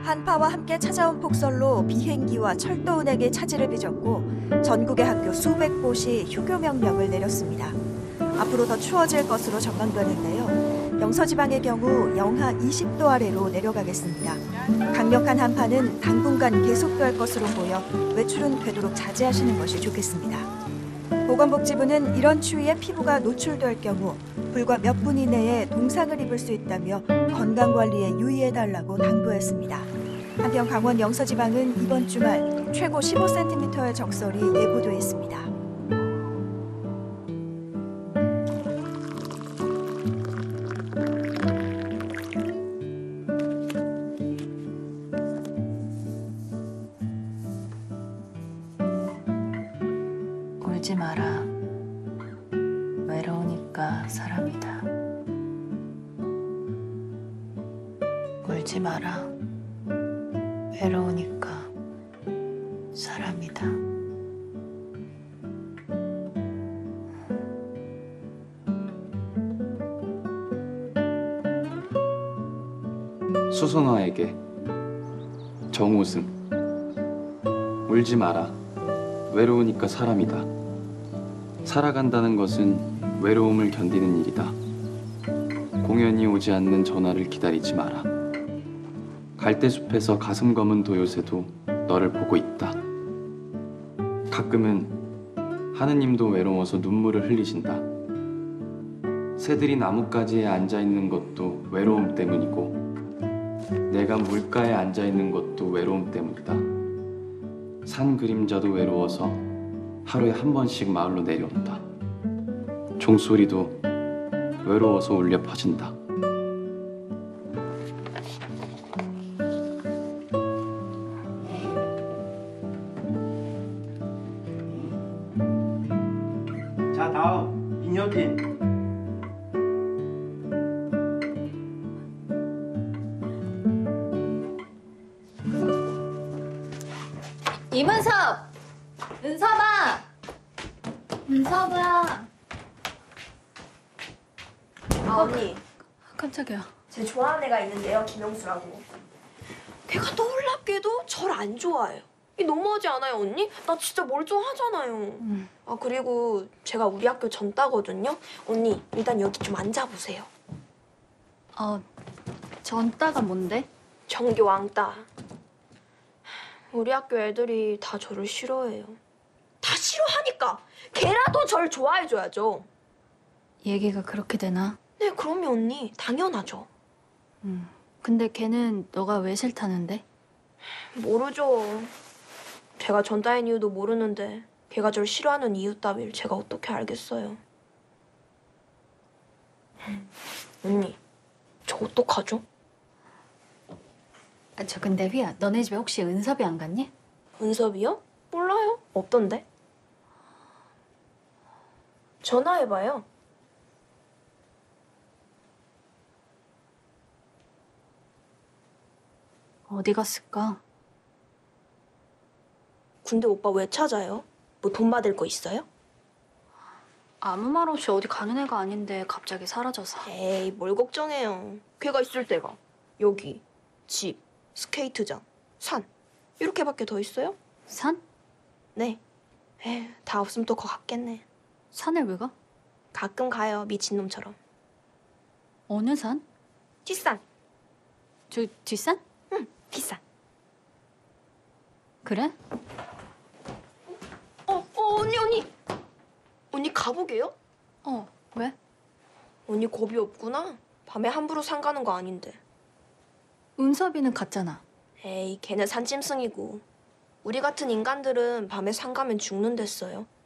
한파와 함께 찾아온 폭설로 비행기와 철도운행에 차질을 빚었고 전국의 학교 수백 곳이 휴교 명령을 내렸습니다. 앞으로 더 추워질 것으로 전망되는데요. 영서지방의 경우 영하 20도 아래로 내려가겠습니다. 강력한 한파는 당분간 계속될 것으로 보여 외출은 되도록 자제하시는 것이 좋겠습니다. 보건복지부는 이런 추위에 피부가 노출될 경우 불과 몇 분 이내에 동상을 입을 수 있다며 건강관리에 유의해달라고 당부했습니다. 한편 강원 영서지방은 이번 주말 최고 15cm의 적설이 예보돼 있습니다. 울지 마라. 외로우니까 사람이다. 울지 마라. 외로우니까 사람이다. 수선화에게 정우승. 울지 마라. 외로우니까 사람이다. 살아간다는 것은 외로움을 견디는 일이다. 공연이 오지 않는 전화를 기다리지 마라. 갈대숲에서 가슴 검은 도요새도 너를 보고 있다. 가끔은 하느님도 외로워서 눈물을 흘리신다. 새들이 나뭇가지에 앉아있는 것도 외로움 때문이고 내가 물가에 앉아있는 것도 외로움 때문이다. 산 그림자도 외로워서 하루에 한 번씩 마을로 내려온다. 종소리도 외로워서 울려 퍼진다. 자, 다음 민효진. 이문섭! 은섭아! 은섭아! 언니. 깜짝이야. 제 좋아하는 애가 있는데요, 김영수라고. 걔가 놀랍게도 절 안 좋아해요. 이 너무하지 않아요, 언니? 나 진짜 멀쩡하잖아요. 아, 그리고 제가 우리 학교 전따거든요. 언니, 일단 여기 좀 앉아보세요. 전따가 뭔데? 전교 왕따. 우리 학교 애들이 다 저를 싫어해요. 다 싫어하니까 걔라도 절 좋아해줘야죠. 얘기가 그렇게 되나? 네, 그럼요, 언니. 당연하죠. 근데 걔는 너가 왜 싫다는데? 모르죠. 제가 전따인 이유도 모르는데 걔가 절 싫어하는 이유 따위를 제가 어떻게 알겠어요. 언니, 저 어떡하죠? 저 근데 휘야, 너네 집에 혹시 은섭이 안 갔니? 은섭이요? 몰라요. 없던데. 전화해봐요. 어디 갔을까? 근데 오빠 왜 찾아요? 뭐 돈 받을 거 있어요? 아무 말 없이 어디 가는 애가 아닌데 갑자기 사라져서. 에이, 뭘 걱정해요. 걔가 있을 때가 여기, 집, 스케이트장, 산 이렇게밖에 더 있어요? 산? 네. 에휴, 다 없으면 또 거 같겠네. 산을 왜 가? 가끔 가요, 미친놈처럼. 어느 산? 뒷산. 저 뒷산? 응, 뒷산. 그래? 언니. 언니 가보게요? 왜? 언니 겁이 없구나. 밤에 함부로 산 가는 거 아닌데. 은섭이는 갔잖아. 에이, 걔는 산짐승이고. 우리 같은 인간들은 밤에 산 가면 죽는댔어요.